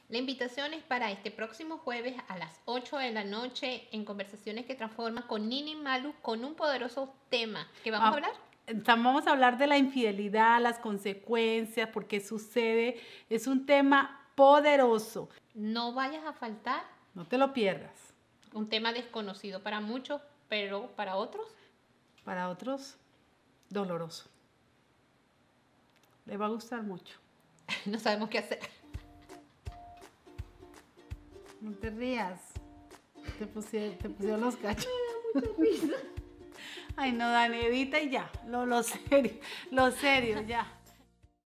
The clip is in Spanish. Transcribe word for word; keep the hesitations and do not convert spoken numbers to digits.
La invitación es para este próximo jueves a las ocho de la noche en Conversaciones que Transforman con Nini Malu con un poderoso tema. ¿Qué vamos a Ah, hablar? tam- Vamos a hablar de la infidelidad, las consecuencias, por qué sucede. Es un tema poderoso. No vayas a faltar. No te lo pierdas. Un tema desconocido para muchos, pero para otros Para otros, doloroso. Le va a gustar mucho. no sabemos qué hacer. No te rías. Te pusieron, te pusieron los cachos. Ay, no, Dani, edita y ya. Lo, lo serio, lo serio, ya.